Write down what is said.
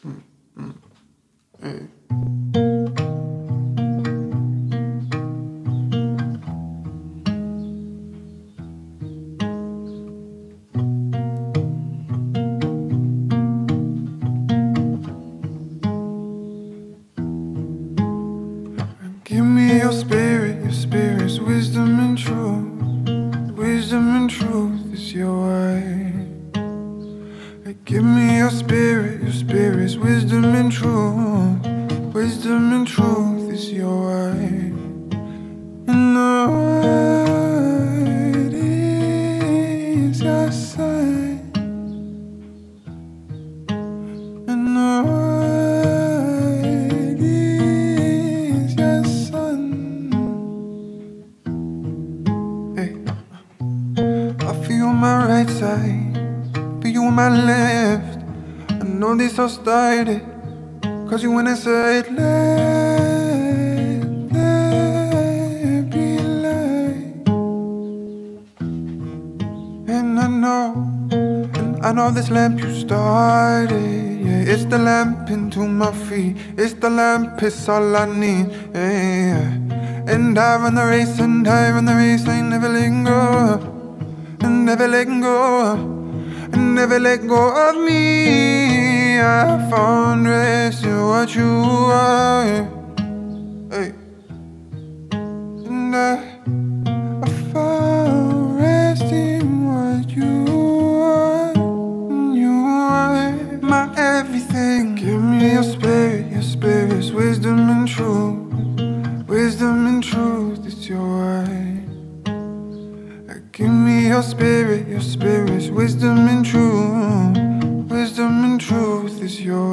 Hey. Give me your spirit's wisdom and truth. Wisdom and truth is your way. Give me your spirit's wisdom and truth. Wisdom and truth is your way. And the word is your sign. And the word is your son. Hey. I feel you on my right side, feel you on my left. I know this all started cause you went and said, let there be light. And I know this lamp you started, yeah. It's the lamp into my feet, it's the lamp, it's all I need, yeah. And I run the race, I ain't never letting go. And never letting go, and never let go of me. I found rest in what you are, hey. And I found rest in what you are. You are my everything. Give me your spirit's wisdom and truth. Wisdom and truth is your way. Give me your spirit's wisdom and truth. Wisdom and truth is your